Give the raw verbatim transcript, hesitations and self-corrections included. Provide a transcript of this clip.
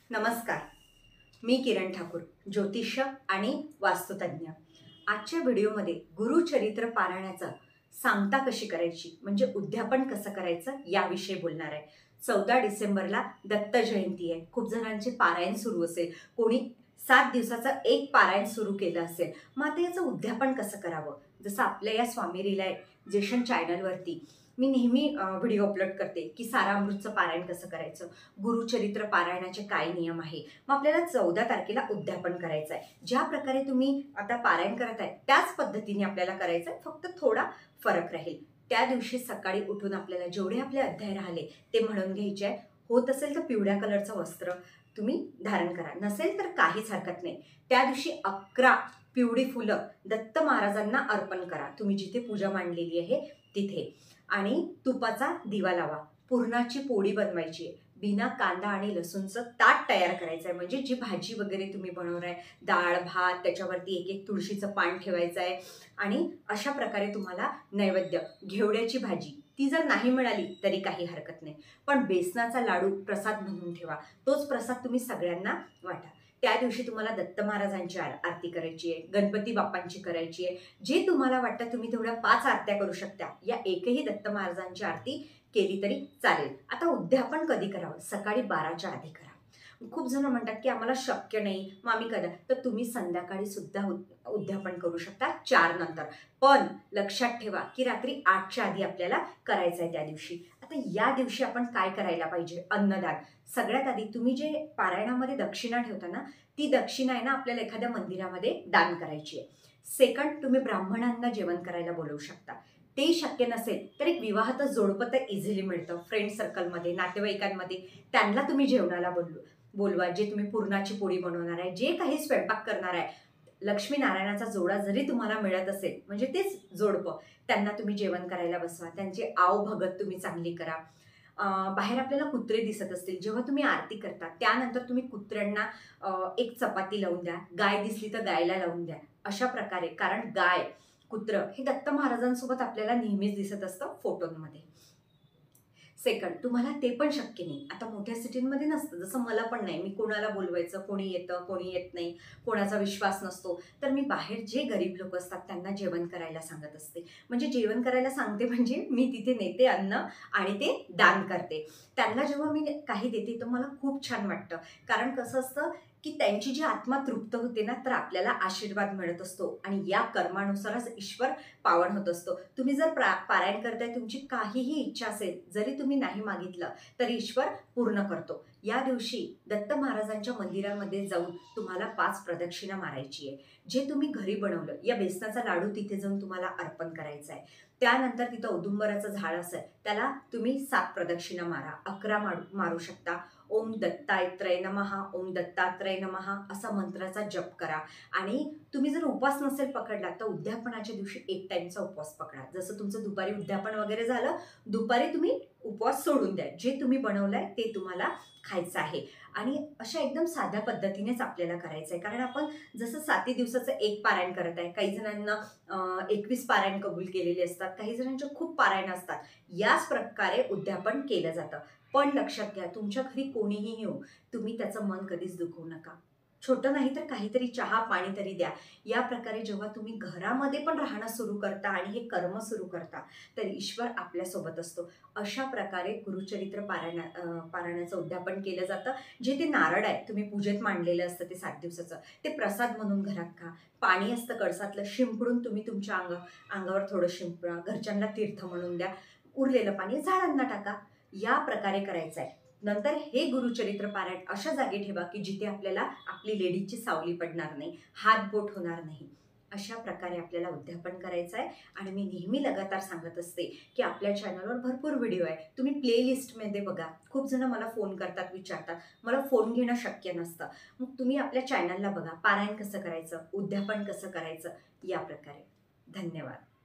नमस्कार, मी किरण ठाकूर, ज्योतिष्य आणि वास्तुतज्ञ। आजच्या व्हिडिओमध्ये गुरुचरित्र पारायणाचं सांगता कशी करायची म्हणजे उद्यापन कसं करायचं याविषयी बोलणार आहे। चौदा डिसेंबरला दत्त जयंती आहे। खूप जणांचे पारायण सुरू असेल, कोणी सात दिवसाचं एक पारायण सुरू केलं असेल, मग आता याचं उद्यापन कसं करावं। जसं आपल्या या स्वामी रियलायझेशन चॅनलवरती मी नेहमी व्हिडिओ अपलोड करते की सारामृतचं पारायण कसं करायचं, गुरुचरित्र पारायणाचे काय नियम आहे। मग आपल्याला चौदा तारखेला उद्यापन करायचं आहे। ज्या प्रकारे तुम्ही आता पारायण करत आहे त्याच पद्धतीने आपल्याला करायचं आहे, फक्त थोडा फरक राहील। त्या दिवशी सकाळी उठून आपल्याला जेवढे आपले अध्याय राहिले ते म्हणून घ्यायचे आहे। होत असेल तर पिवळ्या कलरचं वस्त्र तुम्ही धारण करा, नसेल तर काहीच हरकत नाही। त्या दिवशी अकरा पिवळी फुलं दत्त महाराजांना अर्पण करा, तुम्ही जिथे पूजा मांडलेली आहे तिथे। आणि तुपाचा दिवा लावा, पुरणाची पोळी बनवायची आहे, बिना कांदा आणि लसूणचं ताट तयार करायचं आहे। म्हणजे जी भाजी वगैरे तुम्ही बनवणार आहे, डाळ भात, त्याच्यावरती एक एक तुळशीचं पान ठेवायचं आहे। आणि अशा प्रकारे तुम्हाला नैवेद्य घेवड्याची भाजी, ती जर नाही मिळाली तरी काही हरकत नाही, पण बेसनाचा लाडू प्रसाद म्हणून ठेवा, तोच प्रसाद तुम्ही सगळ्यांना वाटा। त्या दिवशी तुम्हाला दत्त महाराजांची आरती करायची आहे, गणपती बाप्पांची करायची आहे। जे तुम्हाला वाटतं तुम्ही तेवढ्या पाच आरत्या करू शकता, या एकही दत्त महाराजांची आरती केली तरी चालेल। आता उद्यापन कधी करावं, सकाळी बाराच्या आधी करा। खूप जण म्हणतात की आम्हाला शक्य नाही, मग आम्ही कदा, तर तुम्ही संध्याकाळी सुद्धा उद्यापन करू शकता चार नंतर। पण लक्षात ठेवा की रात्री आठच्या आधी आपल्याला करायचं आहे त्या दिवशी। आता या दिवशी आपण काय करायला पाहिजे, अन्नदान। सगळ्यात आधी तुम्ही जे पारायणामध्ये दक्षिणा ठेवता ना, ती दक्षिणा आहे ना आपल्याला एखाद्या मंदिरामध्ये दान करायची आहे। सेकंड, तुम्ही ब्राह्मणांना जेवण करायला बोलवू शकता। ते शक्य नसेल तर एक विवाहाचं जोडपं तर इझिली मिळतं, फ्रेंड सर्कलमध्ये, नातेवाईकांमध्ये, त्यांना तुम्ही जेवणाला बोलू बोलवा। जे तुम्ही पुरणाची पोळी बनवणार आहे, जे काही स्वयंपाक करणार आहे, लक्ष्मीनारायणाचा जोडा जरी तुम्हाला मिळत असेल, म्हणजे तेच जोडपं, त्यांना तुम्ही जेवण करायला बसवा। त्यांची आवभगत तुम्ही चांगली करा। बाहेर आपल्याला कुत्रे दिसत असतील, जेव्हा तुम्ही आरती करता त्यानंतर तुम्ही कुत्र्यांना एक चपाती लावून द्या, गाय दिसली तर गायला लावून द्या, अशा प्रकारे। कारण गाय, कुत्र हे दत्त महाराजांसोबत आपल्याला नेहमीच दिसत असतं फोटोंमध्ये। सेकंड, तुम्हाला ते पण शक्य नाही, आता मोठ्या सिटींमध्ये नसतं, जसं मला पण नाही, मी कोणाला बोलवायचं, कोणी येतं कोणी येत नाही, कोणाचा विश्वास नसतो, तर मी बाहेर जे गरीब लोक असतात त्यांना जेवण करायला सांगत असते। म्हणजे जेवण करायला सांगते म्हणजे मी तिथे नेते अन्न आणि ते दान करते। त्यांना जेव्हा मी काही देते तर मला खूप छान वाटतं, कारण कसं असतं की त्यांची जी आत्मा तृप्त होते ना, तर आपल्याला आशीर्वाद मिळत असतो आणि या कर्मानुसारच ईश्वर पावन होत असतो। तुम्ही जर पारायण करताय, तुमची काहीही इच्छा असेल, जरी तुम्ही नाही मागितलं तरी ईश्वर पूर्ण करतो। या दिवशी दत्त महाराजांच्या मंदिरामध्ये जाऊन तुम्हाला पाच प्रदक्षिणा मारायची आहे। जे तुम्ही घरी बनवलं, या बेसनाचा लाडू तिथे जाऊन तुम्हाला अर्पण करायचा आहे। त्यानंतर तिथं औदुंबराचं झाड असेल, त्याला तुम्ही सात प्रदक्षिणा मारा, अकरा मारू मारू शकता। ओम दत्तात्रय नमः, ओम दत्तात्रय नमः असा मंत्राचा जप करा। आणि तुम्ही जर उपवास नसेल पकडला तर उद्यापनाच्या दिवशी एक टाइमचा उपवास पकडा। जसं तुमचं दुपारी उद्यापन वगैरे झालं, दुपारी तुम्ही उपवास सोडून द्या, जे तुम्ही बनवलंय ते तुम्हाला खायचं आहे। आणि अशा एकदम साध्या पद्धतीनेच आपल्याला करायचं आहे, कारण आपण जसं साती दिवसाचं एक पारायण करत आहे, काही जणांना एकवीस पारायण कबूल केलेले असतात, काही जणांचे खूप पारायण असतात, याच प्रकारे उद्यापन केलं जातं। पण लक्षात घ्या, तुमच्या घरी कोणीही येऊ, तुम्ही त्याचं मन कधीच दुखवू नका। छोटं नाही तर काहीतरी चहा पाणी तरी द्या। या प्रकारे जेव्हा तुम्ही घरामध्ये पण राहणं सुरू करता आणि हे कर्म सुरू करता, तर ईश्वर आपल्यासोबत असतो। अशा प्रकारे गुरुचरित्र पारायणा पारायणाचं उद्यापन केलं जातं। जे ते नारळ आहे तुम्ही पूजेत मांडलेलं असतं, ते सात दिवसाचं, ते प्रसाद म्हणून घरात खा। पाणी असतं कळसातलं, शिंपडून तुम्ही तुमच्या अंग अंगावर थोडं शिंपडा, घरच्यांना तीर्थ म्हणून द्या, उरलेलं पाणी झाडांना टाका। या प्रकारे करायचं आहे। नंतर हे गुरुचरित्र पारायण अशा जागी ठेवा की जिथे आपल्याला आपली लेडीजची सावली पडणार नाही, हात बोट होणार नाही। अशा प्रकारे आपल्याला उद्यापन करायचं आहे। आणि मी नेहमी लगातार सांगत असते की आपल्या चॅनलवर भरपूर व्हिडिओ आहे, तुम्ही प्लेलिस्टमध्ये बघा। खूप जण मला फोन करतात, विचारतात, मला फोन घेणं शक्य नसतं, मग तुम्ही आपल्या चॅनलला बघा, पारायण कसं करायचं, उद्यापन कसं करायचं, या प्रकारे। धन्यवाद।